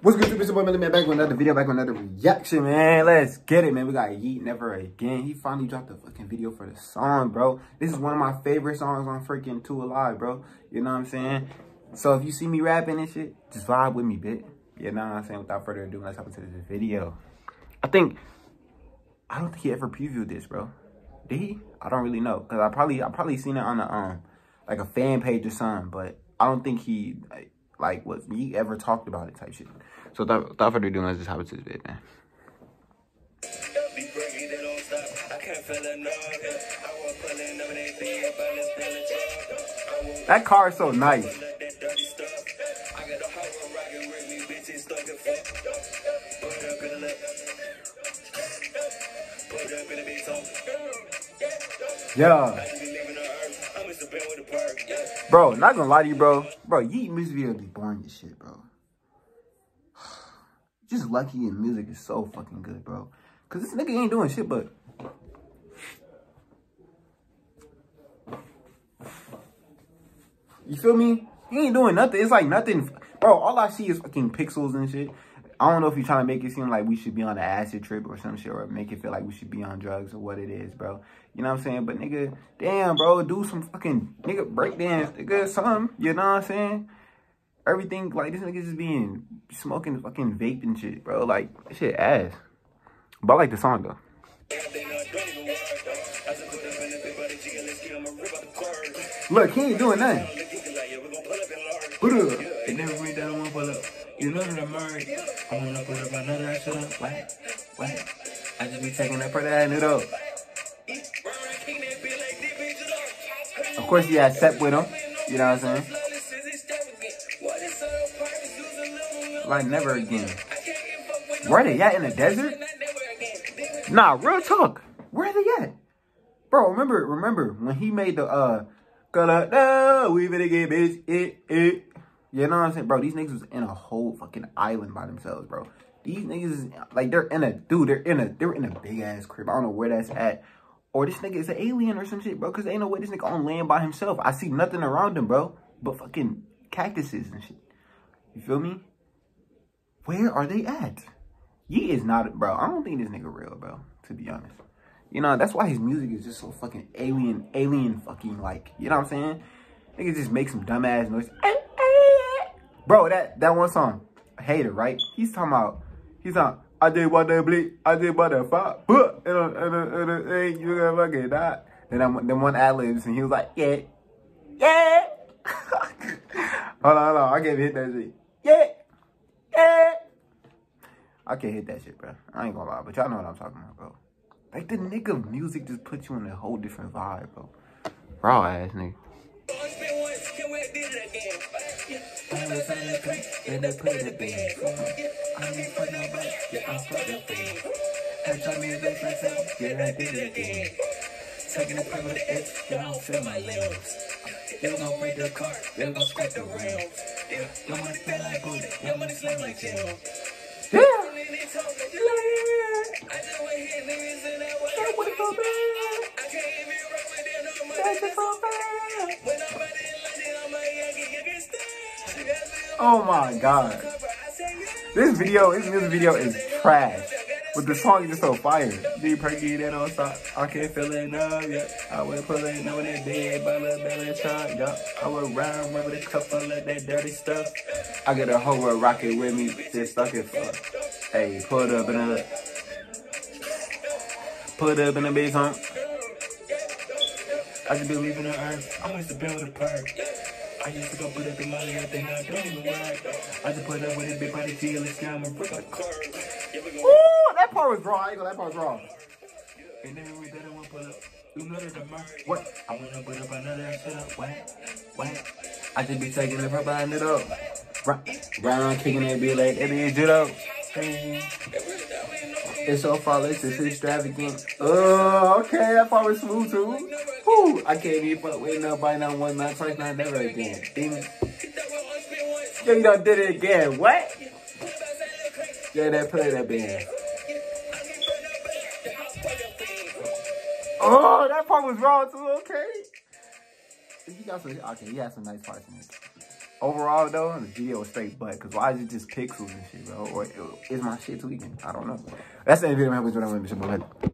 What's good, it's your boy Melly Man, back with another video, back with another reaction, man. Let's get it, man. We got Yeat Never Again. He finally dropped a fucking video for the song, bro. This is one of my favorite songs on freaking 2 Alive, bro. You know what I'm saying? So if you see me rapping and shit, just vibe with me, bitch. You know what I'm saying? Without further ado, let's hop into this video. I don't think he ever previewed this, bro. Did he? I don't really know, cause I probably seen it on a like a fan page or something, but I don't think he like was he ever talked about it type shit. So without further ado, let's just hop into this bit, man. That car is so nice. Yeah. Bro, not gonna lie to you, bro. Bro, Yeat music video be boring as shit, bro. Just lucky in music is so fucking good, bro. Cause this nigga ain't doing shit, but you feel me? He ain't doing nothing. It's like nothing, bro. All I see is fucking pixels and shit. I don't know if you're trying to make it seem like we should be on an acid trip or some shit, or make it feel like we should be on drugs or what it is, bro. You know what I'm saying? But nigga, damn, bro, do some fucking nigga breakdance, nigga, something. You know what I'm saying? Everything, like, this nigga just being smoking fucking vape and shit, bro. Like, that shit ass. But I like the song, though. Look, he ain't doing nothing. Put up. They never read that one pull up. You know that I'm married. I wanna put up another shut up. What? I just be taking that part and it up. Of course, he had Sep with him. You know what I'm saying? Like, never again. Where they at, in the desert? Nah, real talk. Where are they at? Bro, remember when he made the, we finna get bitch, it. You know what I'm saying? Bro, these niggas was in a whole fucking island by themselves, bro. These niggas is, like, they're in a big ass crib. I don't know where that's at. Or this nigga is an alien or some shit, bro. Cause ain't no way this nigga on land by himself. I see nothing around him, bro. But fucking cactuses and shit. You feel me? Where are they at? Yeat is not, bro. I don't think this nigga real, bro. To be honest. You know, that's why his music is just so fucking alien fucking like, you know what I'm saying? Nigga just make some dumbass noise. Bro, that one song, Hater, right? He's talking, I did what they bleed, I did what they fought, and you gonna fucking die. Then one ad-libs and he was like, yeah. Hold on, I can't hit that shit. Yeah. I can't hit that shit, bro. I ain't gonna lie, but y'all know what I'm talking about, bro. Like, the nigga music just puts you in a whole different vibe, bro. Raw ass nigga. Taking a pill with the X, you don't feel my limbs. You gon' break the car, you gon' scrape the rims. Your money feel like booty, your money slam like Jim. Yeah. Oh my god. This music video is trash. But the song is just so fire. Deep perky that on stop. I can't feel it up, yeah. I would pull it on that bed by the belly truck, yeah. I would rhyme with a cup full of that dirty stuff. I got a whole world rocket with me, just stuck it for. Hey, put up in a big hump. I just be leaving the earth. I used to build a park. I used to go put up in my head, then I don't even work. I just put up with a big body till it's down and break a car. Ooh, that part was raw. I ain't gonna, that part was raw. And then we didn't want to put up. You know that the mark. What? I wanna put up another shut up. What? I just be taking it from behind it up. Round kicking it, be like, it be judo. It's so flawless, it's extravagant. Oh, okay, that part was smooth too. Whew, I can't even fuck with nobody, not one, not twice, not never again. Demon. Yo, you done did it again. What? Yeah, that play that band. Oh, that part was raw too, okay. He got some, okay, he had some nice parts in it. overall though, the video was straight butt. Cause why is it just pixels and shit, bro? Or is my shit tweaking? I don't know. That's the end of the video.